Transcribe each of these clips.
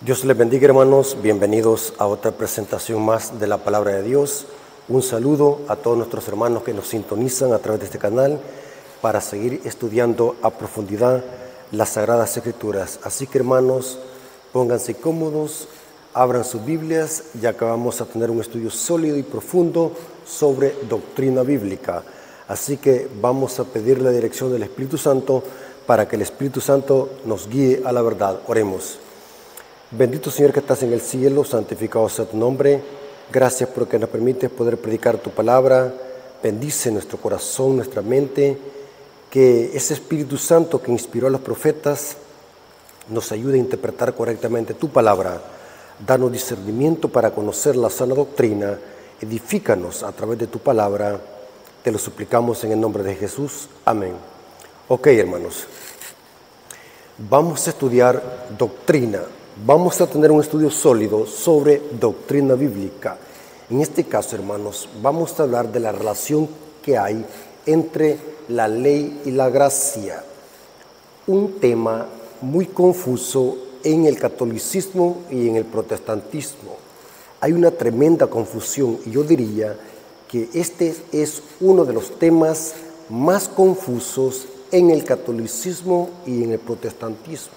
Dios les bendiga, hermanos. Bienvenidos a otra presentación más de la Palabra de Dios. Un saludo a todos nuestros hermanos que nos sintonizan a través de este canal para seguir estudiando a profundidad las Sagradas Escrituras. Así que, hermanos, pónganse cómodos, abran sus Biblias, ya que vamos a tener un estudio sólido y profundo sobre doctrina bíblica. Así que vamos a pedir la dirección del Espíritu Santo para que el Espíritu Santo nos guíe a la verdad. Oremos. Bendito Señor que estás en el cielo, santificado sea tu nombre. Gracias porque nos permites poder predicar tu palabra. Bendice nuestro corazón, nuestra mente. Que ese Espíritu Santo que inspiró a los profetas nos ayude a interpretar correctamente tu palabra. Danos discernimiento para conocer la sana doctrina. Edifícanos a través de tu palabra. Te lo suplicamos en el nombre de Jesús. Amén. Ok, hermanos. Vamos a estudiar doctrina. Vamos a tener un estudio sólido sobre doctrina bíblica. En este caso, hermanos, vamos a hablar de la relación que hay entre la ley y la gracia. Un tema muy confuso en el catolicismo y en el protestantismo. Hay una tremenda confusión y yo diría que este es uno de los temas más confusos en el catolicismo y en el protestantismo.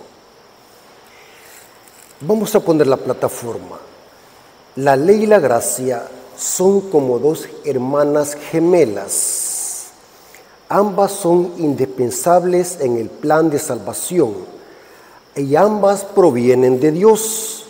Vamos a poner la plataforma. La ley y la gracia son como dos hermanas gemelas. Ambas son indispensables en el plan de salvación y ambas provienen de Dios.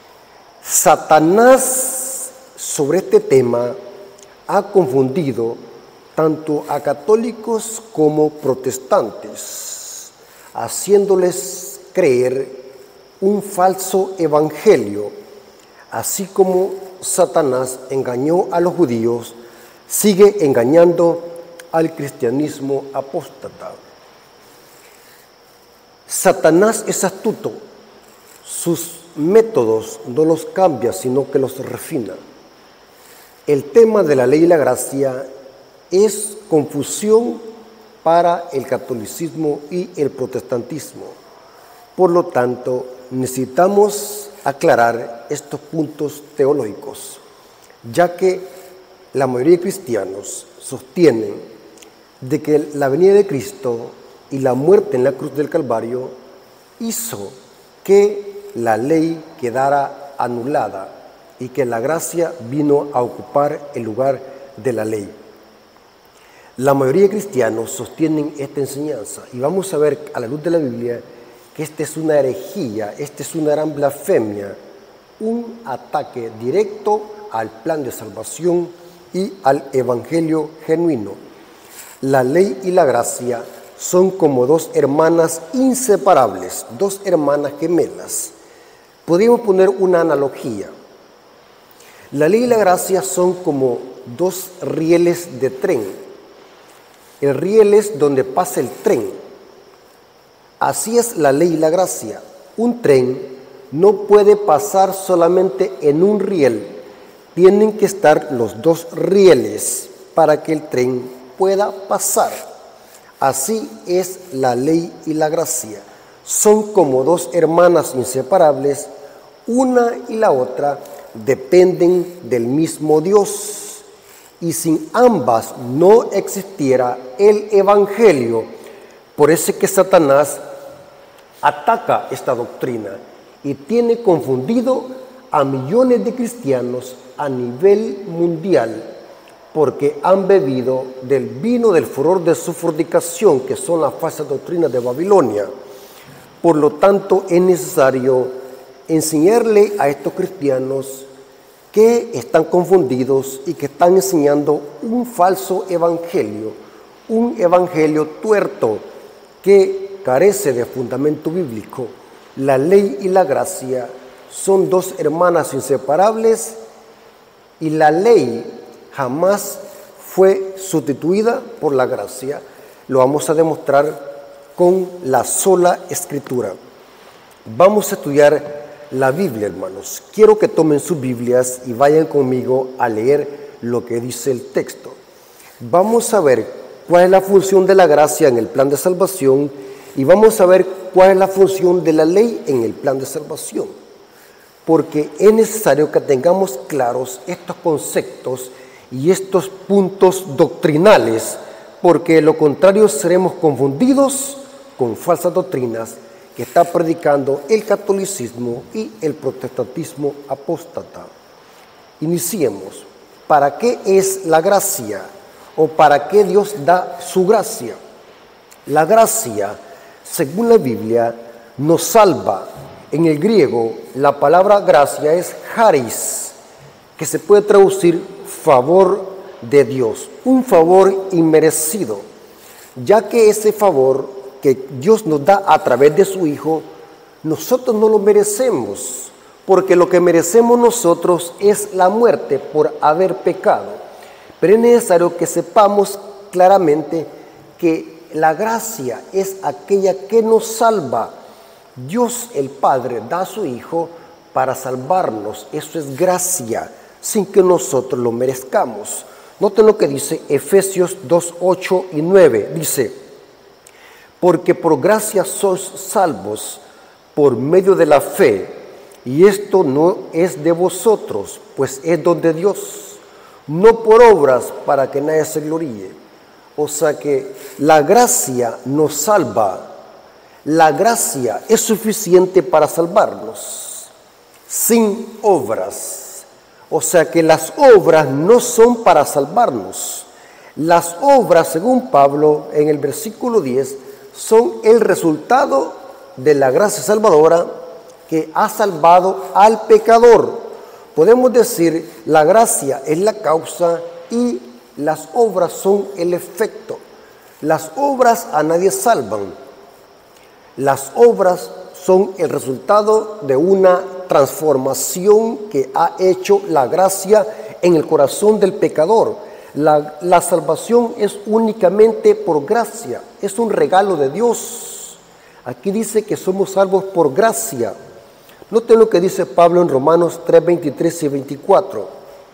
Satanás, sobre este tema, ha confundido tanto a católicos como protestantes, haciéndoles creer un falso evangelio. Así como Satanás engañó a los judíos, sigue engañando al cristianismo apóstata. Satanás es astuto, sus métodos no los cambia, sino que los refina. El tema de la ley y la gracia es confusión para el catolicismo y el protestantismo. Por lo tanto, necesitamos aclarar estos puntos teológicos, ya que la mayoría de cristianos sostienen de que la venida de Cristo y la muerte en la cruz del Calvario hizo que la ley quedara anulada y que la gracia vino a ocupar el lugar de la ley. La mayoría de cristianos sostienen esta enseñanza y vamos a ver a la luz de la Biblia que esta es una herejía, esta es una gran blasfemia, un ataque directo al plan de salvación y al evangelio genuino. La ley y la gracia son como dos hermanas inseparables, dos hermanas gemelas. Podríamos poner una analogía. La ley y la gracia son como dos rieles de tren. El riel es donde pasa el tren. Así es la ley y la gracia. Un tren no puede pasar solamente en un riel. Tienen que estar los dos rieles para que el tren pueda pasar. Así es la ley y la gracia. Son como dos hermanas inseparables. Una y la otra dependen del mismo Dios. Y sin ambas no existiera el evangelio. Por eso es que Satanás ataca esta doctrina y tiene confundido a millones de cristianos a nivel mundial porque han bebido del vino del furor de su fornicación, que son las falsas doctrinas de Babilonia. Por lo tanto, es necesario enseñarle a estos cristianos que están confundidos y que están enseñando un falso evangelio, un evangelio tuerto que carece de fundamento bíblico. La ley y la gracia son dos hermanas inseparables y la ley jamás fue sustituida por la gracia. Lo vamos a demostrar con la sola Escritura. Vamos a estudiar la Biblia, hermanos. Quiero que tomen sus Biblias y vayan conmigo a leer lo que dice el texto. Vamos a ver cuál es la función de la gracia en el plan de salvación y vamos a ver cuál es la función de la ley en el plan de salvación. porque es necesario que tengamos claros estos conceptos y estos puntos doctrinales, porque de lo contrario seremos confundidos con falsas doctrinas que está predicando el catolicismo y el protestantismo apóstata. Iniciemos. ¿Para qué es la gracia? ¿O para qué Dios da su gracia? La gracia, según la Biblia, nos salva. En el griego, la palabra gracia es charis, que se puede traducir favor de Dios, un favor inmerecido, ya que ese favor que Dios nos da a través de su Hijo, nosotros no lo merecemos, porque lo que merecemos nosotros es la muerte por haber pecado. Pero es necesario que sepamos claramente que la gracia es aquella que nos salva. Dios el Padre da a su Hijo para salvarnos. Eso es gracia, sin que nosotros lo merezcamos. Noten lo que dice Efesios 2, 8 y 9. Dice, porque por gracia sois salvos por medio de la fe, y esto no es de vosotros, pues es don de Dios, no por obras para que nadie se gloríe. O sea que la gracia nos salva. La gracia es suficiente para salvarnos, sin obras. O sea que las obras no son para salvarnos. Las obras, según Pablo, en el versículo 10, son el resultado de la gracia salvadora que ha salvado al pecador. Podemos decir, la gracia es la causa y las obras son el efecto. Las obras a nadie salvan. Las obras son el resultado de una transformación que ha hecho la gracia en el corazón del pecador. La salvación es únicamente por gracia, es un regalo de Dios. Aquí dice que somos salvos por gracia. Noten lo que dice Pablo en Romanos 3, 23 y 24.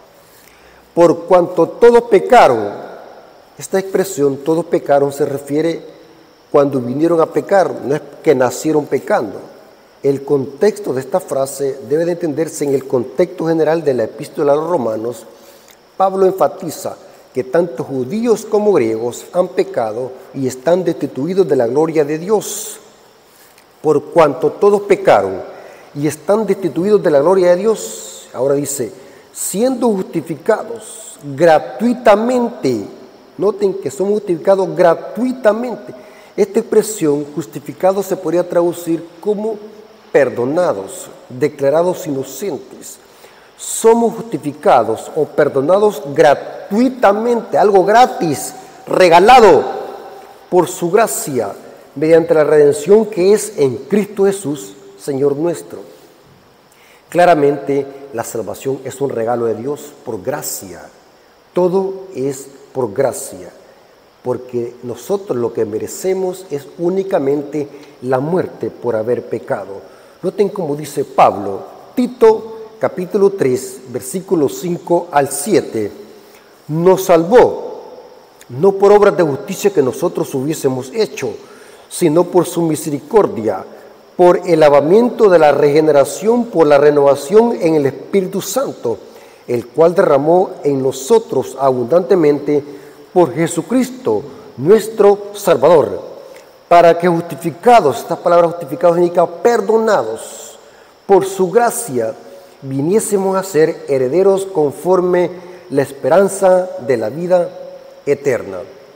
Por cuanto todos pecaron, esta expresión, todos pecaron, se refiere cuando vinieron a pecar, no es que nacieron pecando. El contexto de esta frase debe de entenderse en el contexto general de la epístola a los Romanos. Pablo enfatiza que tanto judíos como griegos han pecado y están destituidos de la gloria de Dios. Por cuanto todos pecaron y están destituidos de la gloria de Dios, ahora dice, siendo justificados gratuitamente. Noten que somos justificados gratuitamente. Esta expresión, justificados, se podría traducir como perdonados, declarados inocentes. Somos justificados o perdonados gratuitamente, algo gratis, regalado por su gracia, mediante la redención que es en Cristo Jesús, Señor nuestro. Claramente, la salvación es un regalo de Dios por gracia. Todo es por gracia, porque nosotros lo que merecemos es únicamente la muerte por haber pecado. Noten como dice Pablo, Tito capítulo 3, versículos 5 al 7, nos salvó, no por obras de justicia que nosotros hubiésemos hecho, sino por su misericordia, por el lavamiento de la regeneración, por la renovación en el Espíritu Santo, el cual derramó en nosotros abundantemente por Jesucristo, nuestro Salvador, para que justificados, esta palabra justificados significa perdonados, por su gracia, viniésemos a ser herederos conforme la esperanza de la vida eterna.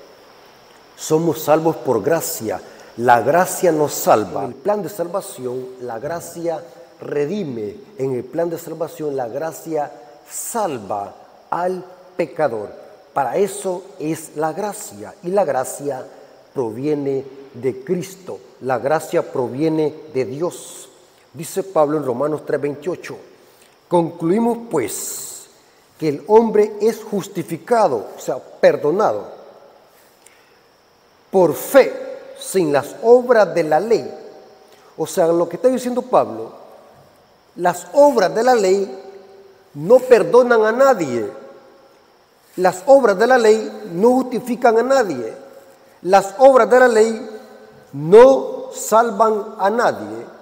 Somos salvos por gracia. La gracia nos salva. En el plan de salvación, la gracia redime. En el plan de salvación, la gracia salva al pecador. Para eso es la gracia. Y la gracia proviene de Cristo. La gracia proviene de Dios. Dice Pablo en Romanos 3:28. Concluimos pues que el hombre es justificado, o sea, perdonado, por fe, sin las obras de la ley. O sea, lo que está diciendo Pablo, las obras de la ley no perdonan a nadie. Las obras de la ley no justifican a nadie. Las obras de la ley no salvan a nadie.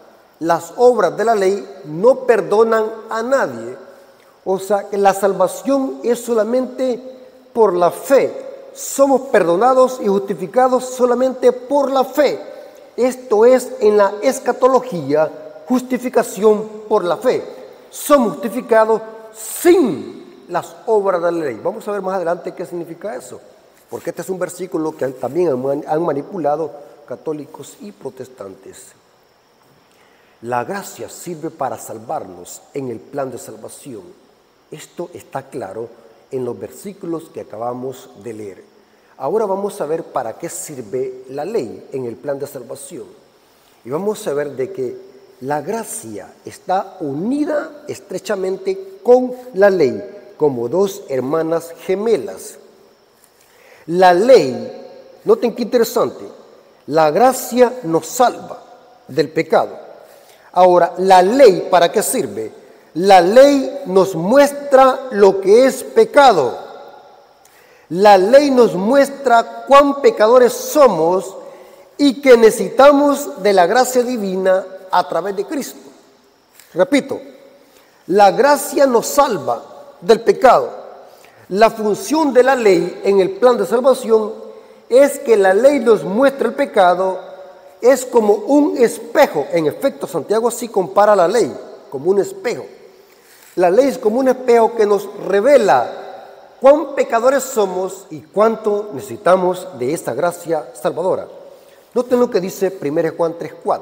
las obras de la ley no perdonan a nadie. O sea, que la salvación es solamente por la fe. Somos perdonados y justificados solamente por la fe. Esto es en la escatología, justificación por la fe. Somos justificados sin las obras de la ley. Vamos a ver más adelante qué significa eso, porque este es un versículo que también han manipulado católicos y protestantes. La gracia sirve para salvarnos en el plan de salvación. Esto está claro en los versículos que acabamos de leer. Ahora vamos a ver para qué sirve la ley en el plan de salvación. Y vamos a ver de que la gracia está unida estrechamente con la ley, como dos hermanas gemelas. La ley, noten qué interesante, la gracia nos salva del pecado. Ahora, ¿la ley para qué sirve? La ley nos muestra lo que es pecado. La ley nos muestra cuán pecadores somos y que necesitamos de la gracia divina a través de Cristo. Repito, la gracia nos salva del pecado. La función de la ley en el plan de salvación es que la ley nos muestra el pecado, es como un espejo. En efecto, Santiago así compara la ley, como un espejo. La ley es como un espejo que nos revela cuán pecadores somos y cuánto necesitamos de esta gracia salvadora. Noten lo que dice 1 Juan 3:4.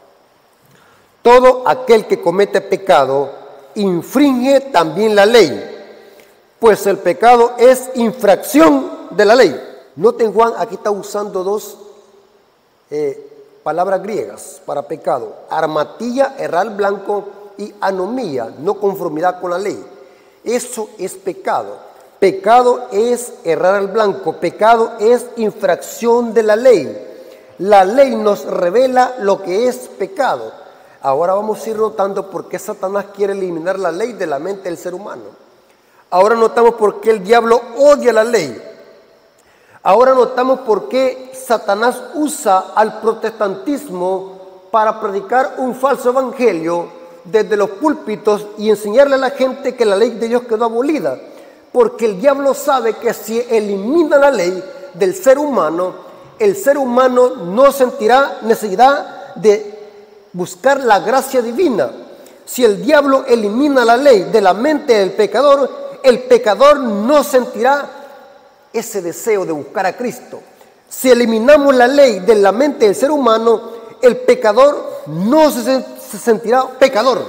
Todo aquel que comete pecado infringe también la ley, pues el pecado es infracción de la ley. Noten, Juan aquí está usando dos palabras griegas para pecado: armatilla, errar blanco, y anomía, no conformidad con la ley. Eso es pecado. Pecado es errar al blanco, pecado es infracción de la ley. La ley nos revela lo que es pecado. Ahora vamos a ir notando por qué Satanás quiere eliminar la ley de la mente del ser humano. Ahora notamos por qué el diablo odia la ley. Ahora notamos por qué Satanás usa al protestantismo para predicar un falso evangelio desde los púlpitos y enseñarle a la gente que la ley de Dios quedó abolida. Porque el diablo sabe que si elimina la ley del ser humano, el ser humano no sentirá necesidad de buscar la gracia divina. Si el diablo elimina la ley de la mente del pecador, el pecador no sentirá ese deseo de buscar a Cristo. Si eliminamos la ley de la mente del ser humano, el pecador no se sentirá pecador.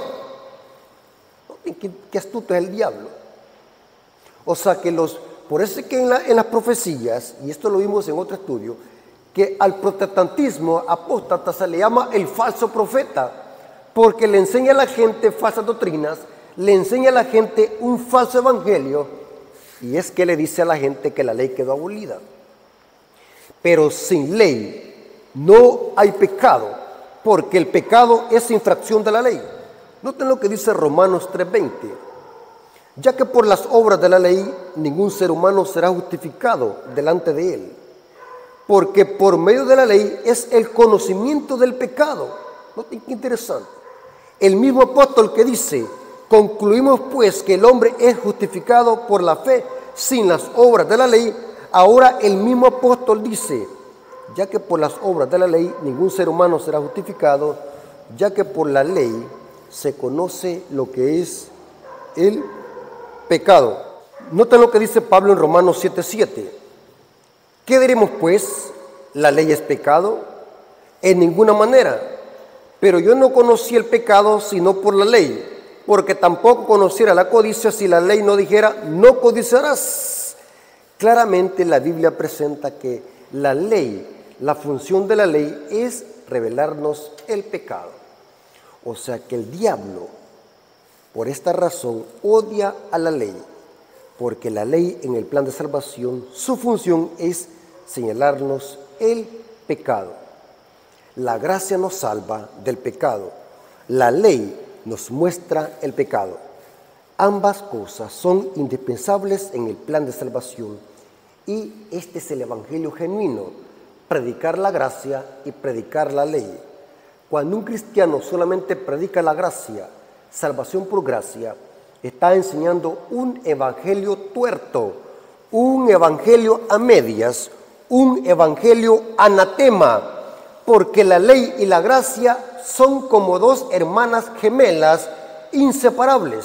¿Qué astuto es el diablo? O sea que por eso es que en las profecías, y esto lo vimos en otro estudio, que al protestantismo apóstata se le llama el falso profeta, porque le enseña a la gente falsas doctrinas, le enseña a la gente un falso evangelio, y es que le dice a la gente que la ley quedó abolida. Pero sin ley no hay pecado, porque el pecado es infracción de la ley. Noten lo que dice Romanos 3:20. Ya que por las obras de la ley ningún ser humano será justificado delante de él, porque por medio de la ley es el conocimiento del pecado. Noten qué interesante. El mismo apóstol que dice: concluimos pues que el hombre es justificado por la fe sin las obras de la ley. Ahora el mismo apóstol dice: ya que por las obras de la ley ningún ser humano será justificado, ya que por la ley se conoce lo que es el pecado. Noten lo que dice Pablo en Romanos 7:7. ¿Qué diremos pues? ¿La ley es pecado? En ninguna manera. Pero yo no conocí el pecado sino por la ley, porque tampoco conociera la codicia si la ley no dijera: no codiciarás. Claramente la Biblia presenta que la ley, la función de la ley es revelarnos el pecado. O sea que el diablo, por esta razón, odia a la ley, porque la ley en el plan de salvación, su función es señalarnos el pecado. La gracia nos salva del pecado. La ley nos muestra el pecado. Ambas cosas son indispensables en el plan de salvación, y es el evangelio genuino: predicar la gracia y predicar la ley. Cuando un cristiano solamente predica la gracia, salvación por gracia, está enseñando un evangelio tuerto, un evangelio a medias, un evangelio anatema, porque la ley y la gracia son como dos hermanas gemelas inseparables.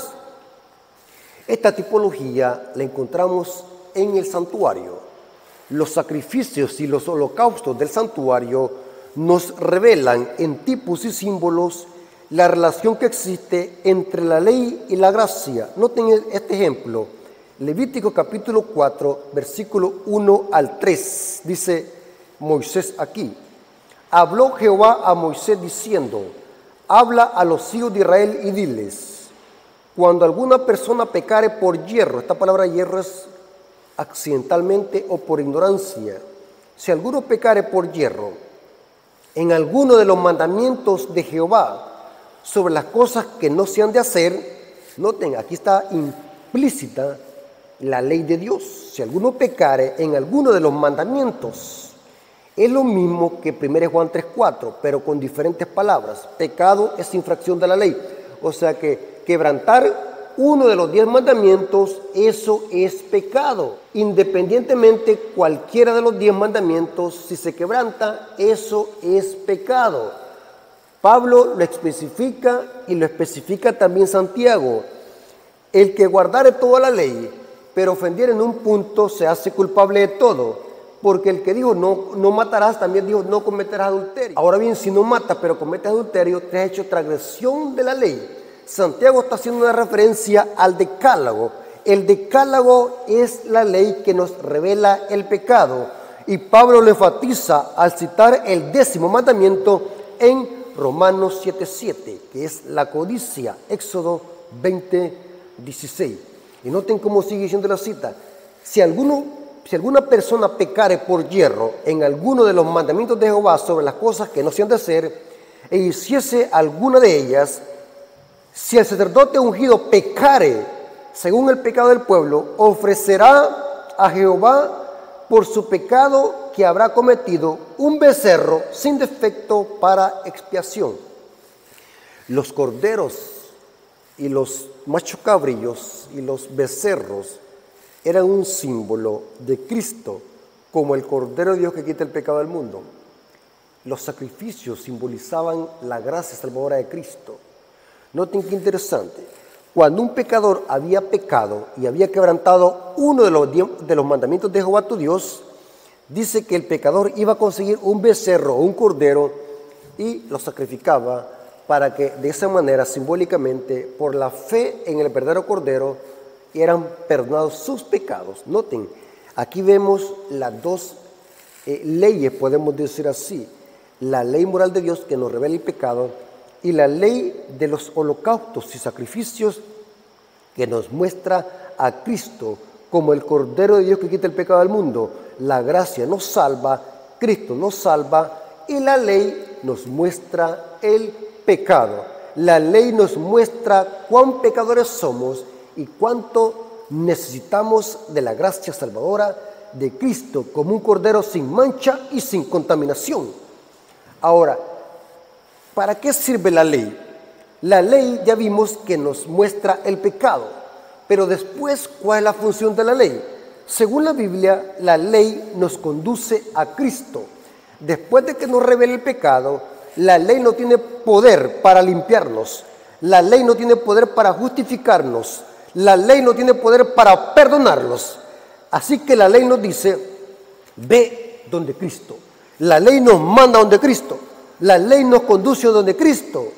Esta tipología la encontramos en el santuario. Los sacrificios y los holocaustos del santuario nos revelan en tipos y símbolos la relación que existe entre la ley y la gracia. Noten este ejemplo. Levítico capítulo 4, versículo 1 al 3. Dice Moisés aquí: habló Jehová a Moisés diciendo, habla a los hijos de Israel y diles, cuando alguna persona pecare por hierro, esta palabra hierro es accidentalmente o por ignorancia, si alguno pecare por hierro en alguno de los mandamientos de Jehová sobre las cosas que no se han de hacer, noten, aquí está implícita la ley de Dios. Si alguno pecare en alguno de los mandamientos, es lo mismo que 1 Juan 3:4, pero con diferentes palabras. Pecado es infracción de la ley. O sea que quebrantar uno de los 10 mandamientos, eso es pecado. Independientemente cualquiera de los 10 mandamientos, si se quebranta, eso es pecado. Pablo lo especifica y lo especifica también Santiago. El que guardare toda la ley, pero ofendiere en un punto, se hace culpable de todo. Porque el que dijo no matarás, también dijo no cometerás adulterio. Ahora bien, si no matas, pero cometes adulterio, te has hecho transgresión de la ley. Santiago está haciendo una referencia al decálogo. El decálogo es la ley que nos revela el pecado. Y Pablo lo enfatiza al citar el 10º mandamiento en Romanos 7:7, que es la codicia, Éxodo 20:16. Y noten cómo sigue diciendo la cita. Si alguna persona pecare por hierro en alguno de los mandamientos de Jehová sobre las cosas que no se han de hacer, e hiciese alguna de ellas, si el sacerdote ungido pecare según el pecado del pueblo, ofrecerá a Jehová por su pecado que habrá cometido un becerro sin defecto para expiación. Los corderos y los machos cabrillos y los becerros eran un símbolo de Cristo, como el Cordero de Dios que quita el pecado del mundo. Los sacrificios simbolizaban la gracia salvadora de Cristo. Noten qué interesante. Cuando un pecador había pecado y había quebrantado uno de los mandamientos de Jehová tu Dios, dice que el pecador iba a conseguir un becerro o un cordero y lo sacrificaba para que de esa manera, simbólicamente, por la fe en el verdadero cordero, eran perdonados sus pecados. Noten, aquí vemos las dos leyes, podemos decir así. La ley moral de Dios que nos revela el pecado y la ley de los holocaustos y sacrificios que nos muestra a Cristo como el Cordero de Dios que quita el pecado del mundo. La gracia nos salva, Cristo nos salva y la ley nos muestra el pecado. La ley nos muestra cuán pecadores somos y cuánto necesitamos de la gracia salvadora de Cristo como un Cordero sin mancha y sin contaminación. Ahora, ¿para qué sirve la ley? La ley ya vimos que nos muestra el pecado, pero después, ¿cuál es la función de la ley? Según la Biblia, la ley nos conduce a Cristo. Después de que nos revela el pecado, la ley no tiene poder para limpiarnos, la ley no tiene poder para justificarnos, la ley no tiene poder para perdonarnos. Así que la ley nos dice, ve donde Cristo. La ley nos manda donde Cristo. La ley nos conduce donde Cristo.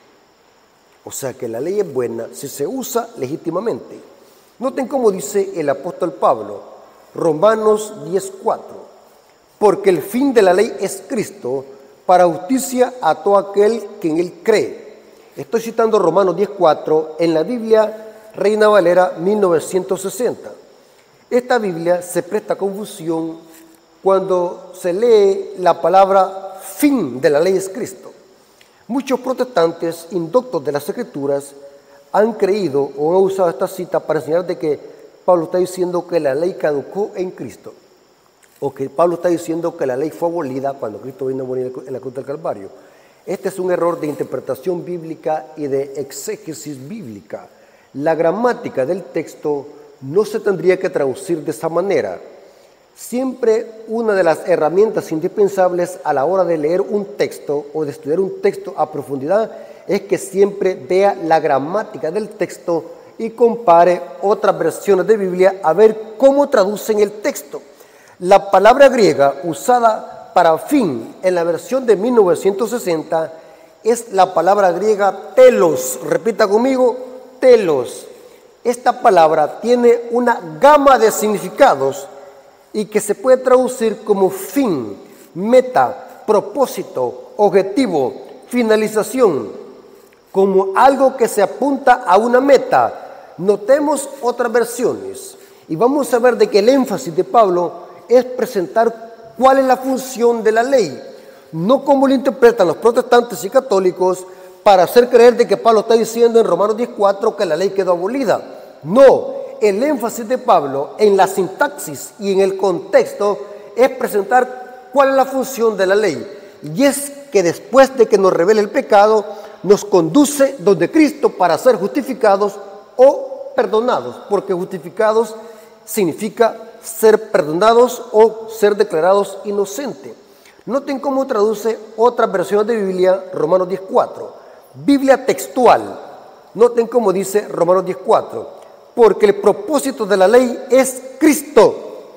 O sea que la ley es buena si se usa legítimamente. Noten cómo dice el apóstol Pablo, Romanos 10:4. Porque el fin de la ley es Cristo, para justicia a todo aquel que en él cree. Estoy citando Romanos 10:4 en la Biblia Reina Valera 1960. Esta Biblia se presta a confusión cuando se lee la palabra fin de la ley es Cristo. Muchos protestantes indoctos de las Escrituras han creído o han usado esta cita para enseñar de que Pablo está diciendo que la ley caducó en Cristo, o que Pablo está diciendo que la ley fue abolida cuando Cristo vino a morir en la cruz del Calvario. Este es un error de interpretación bíblica y de exégesis bíblica. La gramática del texto no se tendría que traducir de esa manera. Siempre una de las herramientas indispensables a la hora de leer un texto o de estudiar un texto a profundidad es que siempre vea la gramática del texto y compare otras versiones de Biblia a ver cómo traducen el texto. La palabra griega usada para fin en la versión de 1960 es la palabra griega telos. Repita conmigo, telos. Esta palabra tiene una gama de significados y que se puede traducir como fin, meta, propósito, objetivo, finalización, como algo que se apunta a una meta. Notemos otras versiones y vamos a ver de que el énfasis de Pablo es presentar cuál es la función de la ley, no como lo interpretan los protestantes y católicos para hacer creer de que Pablo está diciendo en Romanos 10:4 que la ley quedó abolida. No. El énfasis de Pablo en la sintaxis y en el contexto es presentar cuál es la función de la ley. Y es que después de que nos revele el pecado, nos conduce donde Cristo para ser justificados o perdonados, porque justificados significa ser perdonados o ser declarados inocentes. Noten cómo traduce otras versiones de Biblia Romanos 10:4. Biblia textual. Noten cómo dice Romanos 10:4. Porque el propósito de la ley es Cristo.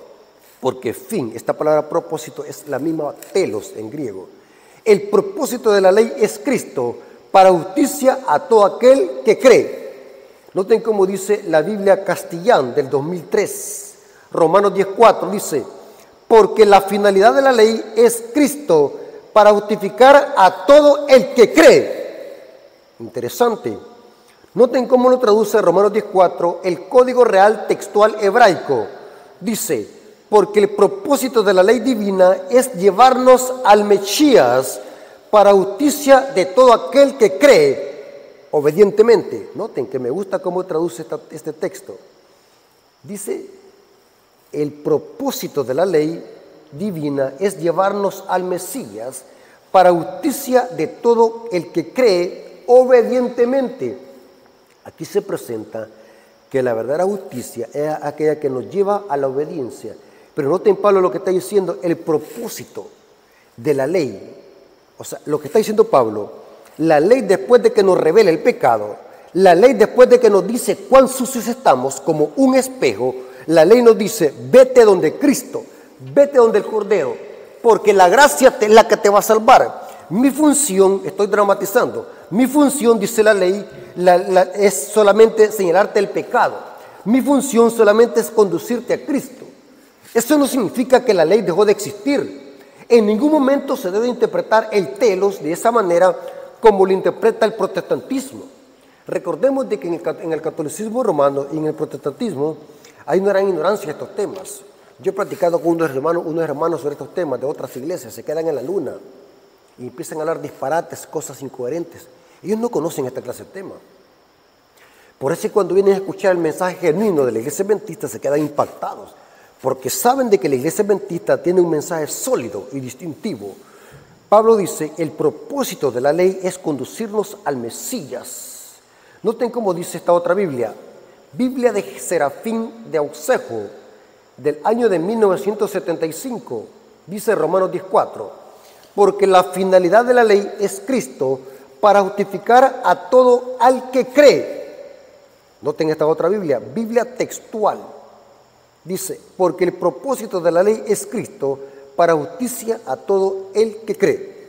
Porque fin, esta palabra propósito es la misma telos en griego. El propósito de la ley es Cristo para justicia a todo aquel que cree. Noten cómo dice la Biblia Castellán del 2003. Romanos 10:4 dice, porque la finalidad de la ley es Cristo para justificar a todo el que cree. Interesante. Noten cómo lo traduce Romanos 10:4, el código real textual hebraico. Dice, porque el propósito de la ley divina es llevarnos al Mesías para justicia de todo aquel que cree obedientemente. Noten que me gusta cómo traduce este texto. Dice, el propósito de la ley divina es llevarnos al Mesías para justicia de todo el que cree obedientemente. Aquí se presenta que la verdadera justicia es aquella que nos lleva a la obediencia. Pero noten Pablo lo que está diciendo, el propósito de la ley. O sea, lo que está diciendo Pablo, la ley después de que nos revela el pecado, la ley después de que nos dice cuán sucios estamos como un espejo, la ley nos dice, vete donde Cristo, vete donde el Cordero, porque la gracia es la que te va a salvar. Mi función, estoy dramatizando, mi función, dice la ley, es solamente señalarte el pecado. Mi función solamente es conducirte a Cristo. Eso no significa que la ley dejó de existir. En ningún momento se debe interpretar el telos de esa manera como lo interpreta el protestantismo. Recordemos de que en el catolicismo romano y en el protestantismo hay una gran ignorancia de estos temas. Yo he platicado con unos hermanos sobre estos temas de otras iglesias, se quedan en la luna y empiezan a hablar disparates, cosas incoherentes. Ellos no conocen esta clase de tema. Por eso cuando vienen a escuchar el mensaje genuino de la iglesia adventista se quedan impactados, porque saben de que la iglesia adventista tiene un mensaje sólido y distintivo. Pablo dice, el propósito de la ley es conducirnos al Mesías. Noten cómo dice esta otra Biblia, Biblia de Serafín de Auxejo, del año de 1975, dice Romanos 10:4, porque la finalidad de la ley es Cristo para justificar a todo al que cree. Noten esta otra Biblia, Biblia textual. Dice, porque el propósito de la ley es Cristo para justicia a todo el que cree.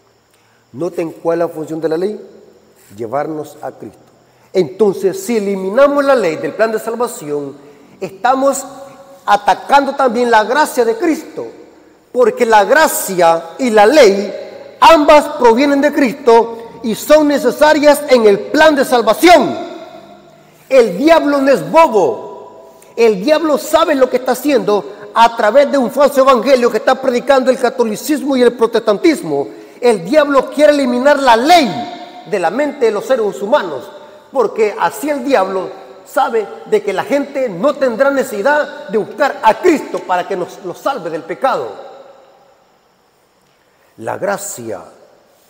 Noten cuál es la función de la ley, llevarnos a Cristo. Entonces, si eliminamos la ley del plan de salvación, estamos atacando también la gracia de Cristo, porque la gracia y la ley, ambas provienen de Cristo y son necesarias en el plan de salvación. El diablo no es bobo, el diablo sabe lo que está haciendo a través de un falso evangelio que está predicando el catolicismo y el protestantismo. El diablo quiere eliminar la ley de la mente de los seres humanos, porque así el diablo sabe de que la gente no tendrá necesidad de buscar a Cristo para que nos salve del pecado. La gracia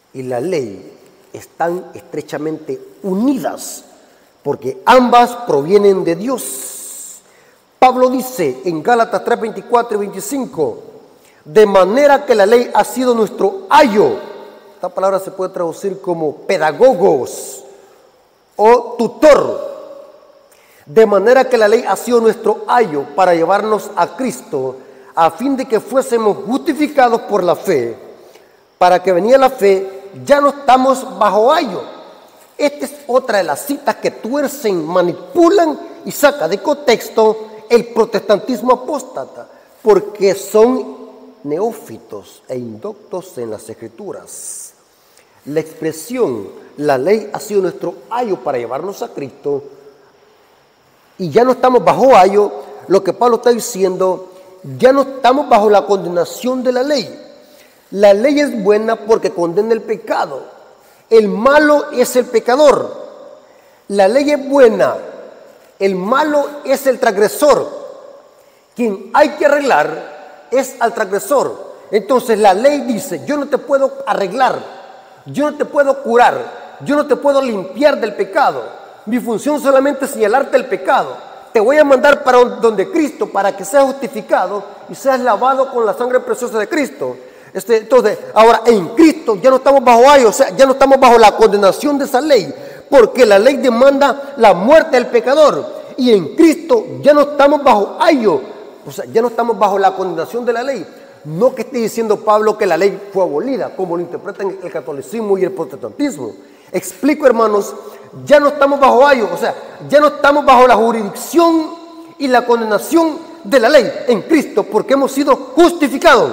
y la ley están estrechamente unidas, porque ambas provienen de Dios. Pablo dice en Gálatas 3, 24 y 25, de manera que la ley ha sido nuestro ayo. Esta palabra se puede traducir como pedagogos o tutor. De manera que la ley ha sido nuestro ayo para llevarnos a Cristo, a fin de que fuésemos justificados por la fe. Para que venía la fe, ya no estamos bajo ayo. Esta es otra de las citas que tuercen, manipulan y sacan de contexto el protestantismo apóstata, porque son neófitos e indoctos en las Escrituras. La expresión, la ley ha sido nuestro ayo para llevarnos a Cristo, y ya no estamos bajo ayo, lo que Pablo está diciendo, ya no estamos bajo la condenación de la ley. La ley es buena porque condena el pecado. El malo es el pecador. La ley es buena. El malo es el transgresor. Quien hay que arreglar es al transgresor. Entonces la ley dice, yo no te puedo arreglar, yo no te puedo curar, yo no te puedo limpiar del pecado. Mi función solamente es señalarte el pecado. Te voy a mandar para donde Cristo para que seas justificado y seas lavado con la sangre preciosa de Cristo. Entonces, ahora en Cristo ya no estamos bajo ayo, o sea, ya no estamos bajo la condenación de esa ley, porque la ley demanda la muerte del pecador. Y en Cristo ya no estamos bajo ayo, o sea, ya no estamos bajo la condenación de la ley. No que esté diciendo Pablo que la ley fue abolida, como lo interpretan el catolicismo y el protestantismo. Explico, hermanos, ya no estamos bajo ayo, o sea, ya no estamos bajo la jurisdicción y la condenación de la ley en Cristo, porque hemos sido justificados.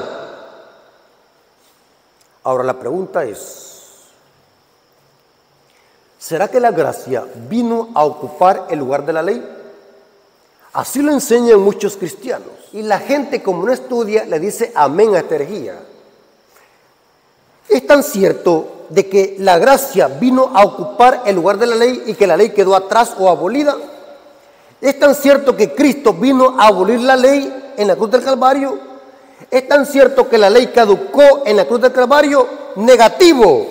Ahora la pregunta es, ¿será que la gracia vino a ocupar el lugar de la ley? Así lo enseñan muchos cristianos. Y la gente, como no estudia, le dice amén a esta herejía. Es tan cierto de que la gracia vino a ocupar el lugar de la ley y que la ley quedó atrás o abolida. Es tan cierto que Cristo vino a abolir la ley en la cruz del Calvario. Es tan cierto que la ley caducó en la cruz del Calvario. Negativo.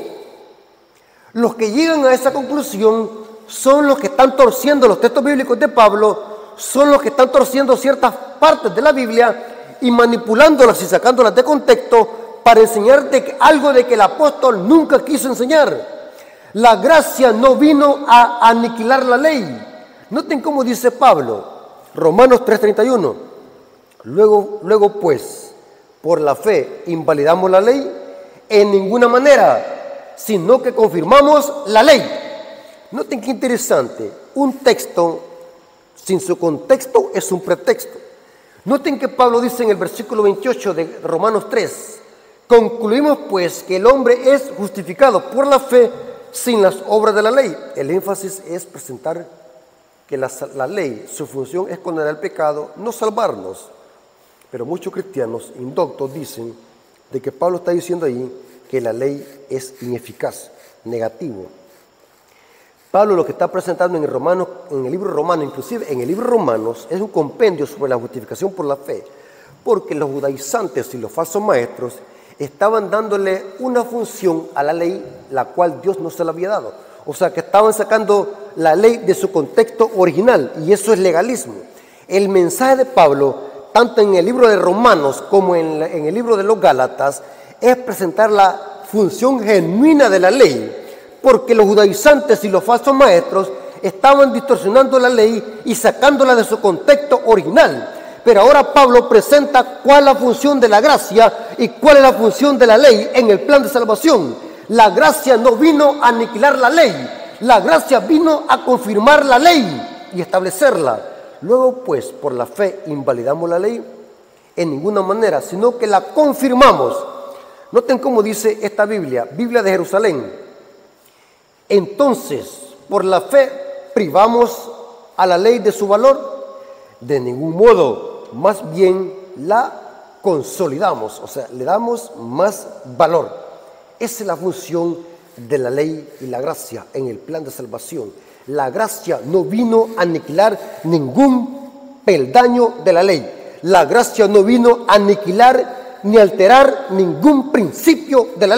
Los que llegan a esa conclusión son los que están torciendo los textos bíblicos de Pablo, son los que están torciendo ciertas partes de la Biblia y manipulándolas y sacándolas de contexto para enseñarte algo de que el apóstol nunca quiso enseñar. La gracia no vino a aniquilar la ley. Noten cómo dice Pablo, Romanos 3:31. Luego pues, por la fe invalidamos la ley en ninguna manera, sino que confirmamos la ley. Noten qué interesante, un texto sin su contexto es un pretexto. Noten que Pablo dice en el versículo 28 de Romanos 3, concluimos pues que el hombre es justificado por la fe sin las obras de la ley. El énfasis es presentar que la ley, su función es condenar el pecado, no salvarnos. Pero muchos cristianos indoctos dicen de que Pablo está diciendo ahí que la ley es ineficaz, negativo. Pablo lo que está presentando en el libro romano, inclusive en el libro Romanos, es un compendio sobre la justificación por la fe, porque los judaizantes y los falsos maestros estaban dándole una función a la ley, la cual Dios no se la había dado. O sea, que estaban sacando la ley de su contexto original, y eso es legalismo. El mensaje de Pablo, tanto en el libro de Romanos como en el libro de los Gálatas, es presentar la función genuina de la ley, porque los judaizantes y los falsos maestros estaban distorsionando la ley y sacándola de su contexto original. Pero ahora Pablo presenta cuál es la función de la gracia y cuál es la función de la ley en el plan de salvación. La gracia no vino a aniquilar la ley, la gracia vino a confirmar la ley y establecerla. Luego pues, por la fe invalidamos la ley en ninguna manera, sino que la confirmamos. Noten cómo dice esta Biblia de Jerusalén. Entonces, por la fe, ¿privamos a la ley de su valor? De ningún modo, más bien la consolidamos, o sea, le damos más valor. Esa es la función de la ley y la gracia en el plan de salvación. La gracia no vino a aniquilar ningún peldaño de la ley. La gracia no vino a aniquilar ni alterar ningún principio de la ley.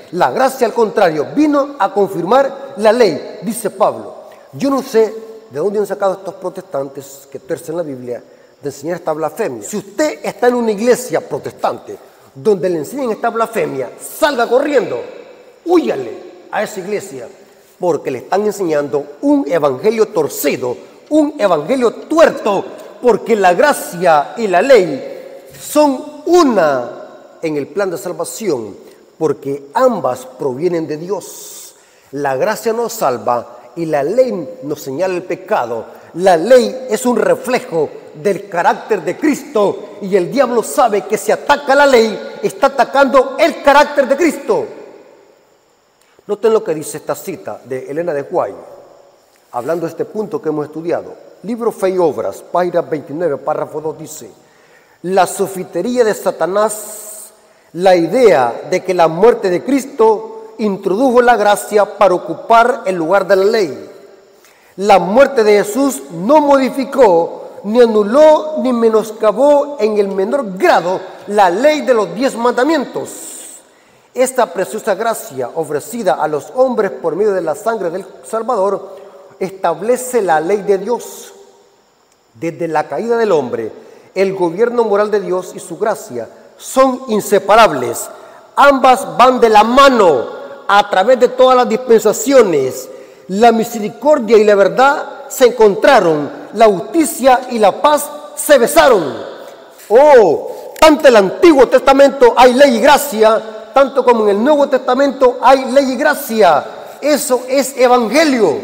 La gracia, al contrario, vino a confirmar la ley, dice Pablo. Yo no sé de dónde han sacado estos protestantes que tuercen la Biblia de enseñar esta blasfemia. Si usted está en una iglesia protestante donde le enseñan esta blasfemia, salga corriendo, húyale a esa iglesia, porque le están enseñando un evangelio torcido, un evangelio tuerto, porque la gracia y la ley son una en el plan de salvación, porque ambas provienen de Dios. La gracia nos salva y la ley nos señala el pecado. La ley es un reflejo del carácter de Cristo y el diablo sabe que si ataca la ley, está atacando el carácter de Cristo. Noten lo que dice esta cita de Elena de White, hablando de este punto que hemos estudiado. Libro Fe y Obras, página 29, párrafo 2, dice: la sofitería de Satanás, la idea de que la muerte de Cristo introdujo la gracia para ocupar el lugar de la ley. La muerte de Jesús no modificó, ni anuló, ni menoscabó en el menor grado la ley de los 10 mandamientos. Esta preciosa gracia ofrecida a los hombres por medio de la sangre del Salvador establece la ley de Dios. Desde la caída del hombre, el gobierno moral de Dios y su gracia son inseparables. Ambas van de la mano a través de todas las dispensaciones. La misericordia y la verdad se encontraron, la justicia y la paz se besaron. Oh, tanto en el Antiguo Testamento hay ley y gracia, tanto como en el Nuevo Testamento hay ley y gracia. Eso es evangelio.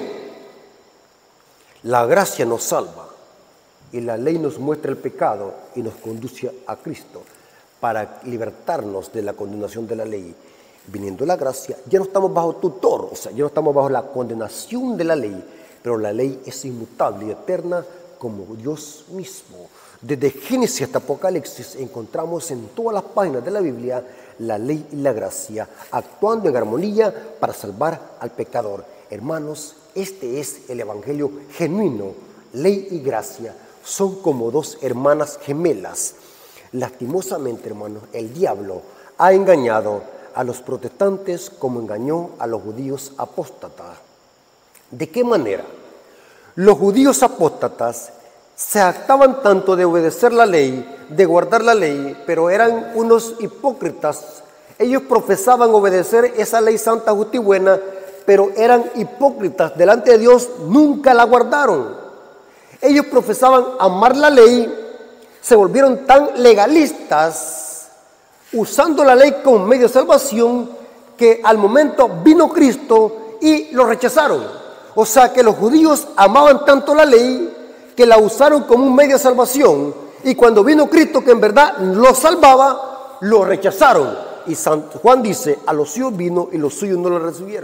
La gracia nos salva y la ley nos muestra el pecado y nos conduce a Cristo para libertarnos de la condenación de la ley. Viniendo la gracia, ya no estamos bajo tutor, o sea, ya no estamos bajo la condenación de la ley, pero la ley es inmutable y eterna como Dios mismo. Desde Génesis hasta Apocalipsis encontramos en todas las páginas de la Biblia la ley y la gracia, actuando en armonía para salvar al pecador. Hermanos, este es el evangelio genuino. Ley y gracia son como dos hermanas gemelas. Lastimosamente, hermanos, el diablo ha engañado a los protestantes como engañó a los judíos apóstatas. ¿De qué manera? Los judíos apóstatas se jactaban tanto de obedecer la ley, de guardar la ley, pero eran unos hipócritas. Ellos profesaban obedecer esa ley santa, justa y buena, pero eran hipócritas delante de Dios, nunca la guardaron. Ellos profesaban amar la ley, se volvieron tan legalistas, usando la ley como medio de salvación, que al momento vino Cristo y lo rechazaron. O sea que los judíos amaban tanto la ley que la usaron como un medio de salvación, y cuando vino Cristo, que en verdad los salvaba, lo rechazaron. Y San Juan dice: a los suyos vino y los suyos no lo recibieron.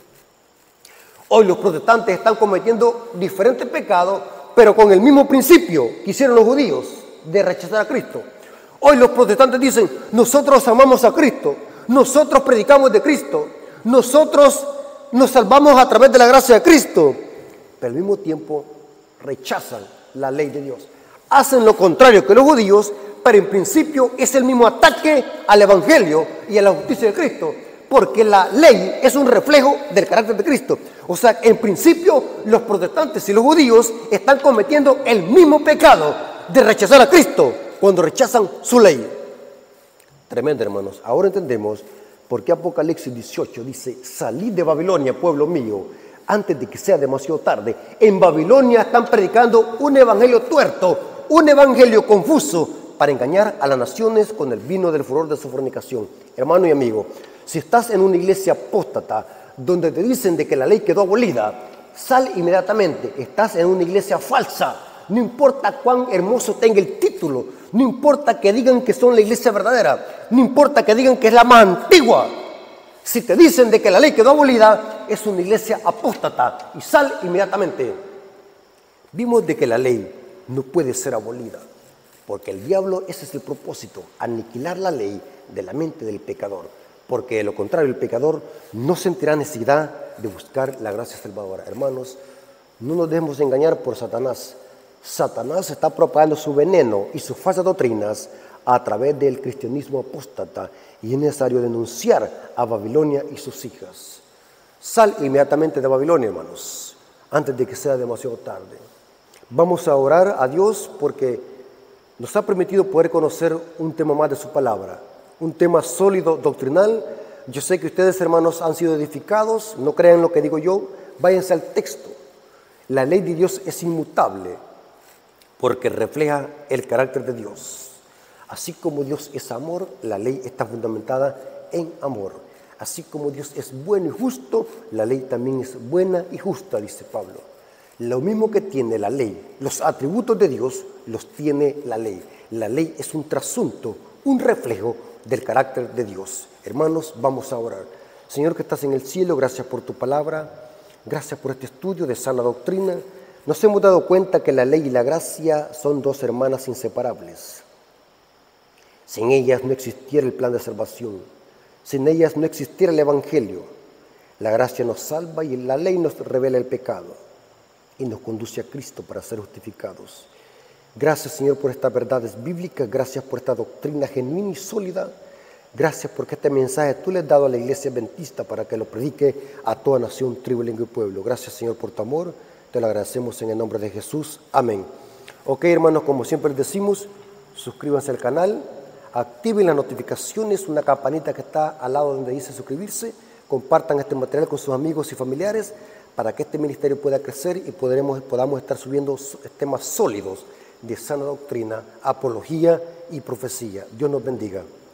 Hoy los protestantes están cometiendo diferentes pecados, pero con el mismo principio que hicieron los judíos de rechazar a Cristo. Hoy los protestantes dicen: nosotros amamos a Cristo, nosotros predicamos de Cristo, nosotros nos salvamos a través de la gracia de Cristo, pero al mismo tiempo rechazan la ley de Dios. Hacen lo contrario que los judíos, pero en principio es el mismo ataque al evangelio y a la justicia de Cristo, porque la ley es un reflejo del carácter de Cristo. O sea, en principio los protestantes y los judíos están cometiendo el mismo pecado de rechazar a Cristo cuando rechazan su ley. Tremendo, hermanos. Ahora entendemos por qué Apocalipsis 18 dice: salid de Babilonia, pueblo mío, antes de que sea demasiado tarde. En Babilonia están predicando un evangelio tuerto, un evangelio confuso, para engañar a las naciones con el vino del furor de su fornicación. Hermano y amigo, si estás en una iglesia apóstata donde te dicen de que la ley quedó abolida, sal inmediatamente. Estás en una iglesia falsa. No importa cuán hermoso tenga el título, no importa que digan que son la iglesia verdadera, no importa que digan que es la más antigua. Si te dicen de que la ley quedó abolida, es una iglesia apóstata, y sal inmediatamente. Vimos de que la ley no puede ser abolida, porque el diablo, ese es el propósito: aniquilar la ley de la mente del pecador, porque de lo contrario el pecador no sentirá necesidad de buscar la gracia salvadora. Hermanos, no nos dejemos engañar por Satanás. Satanás está propagando su veneno y sus falsas doctrinas a través del cristianismo apóstata y es necesario denunciar a Babilonia y sus hijas. Sal inmediatamente de Babilonia, hermanos, antes de que sea demasiado tarde. Vamos a orar a Dios porque nos ha permitido poder conocer un tema más de su palabra, un tema sólido, doctrinal. Yo sé que ustedes, hermanos, han sido edificados, no crean lo que digo yo, váyanse al texto. La ley de Dios es inmutable porque refleja el carácter de Dios. Así como Dios es amor, la ley está fundamentada en amor. Así como Dios es bueno y justo, la ley también es buena y justa, dice Pablo. Lo mismo que tiene la ley, los atributos de Dios los tiene la ley. La ley es un trasunto, un reflejo del carácter de Dios. Hermanos, vamos a orar. Señor que estás en el cielo, gracias por tu palabra, gracias por este estudio de sana doctrina. Nos hemos dado cuenta que la ley y la gracia son dos hermanas inseparables. Sin ellas no existiera el plan de salvación, sin ellas no existiera el evangelio. La gracia nos salva y la ley nos revela el pecado y nos conduce a Cristo para ser justificados. Gracias, Señor, por estas verdades bíblicas, gracias por esta doctrina genuina y sólida, gracias porque este mensaje tú le has dado a la iglesia adventista para que lo predique a toda nación, tribu, lengua y pueblo. Gracias, Señor, por tu amor, te lo agradecemos en el nombre de Jesús. Amén. Ok, hermanos, como siempre les decimos, suscríbanse al canal, activen las notificaciones, una campanita que está al lado donde dice suscribirse, compartan este material con sus amigos y familiares para que este ministerio pueda crecer y podamos estar subiendo temas sólidos de sana doctrina, apología y profecía. Dios nos bendiga.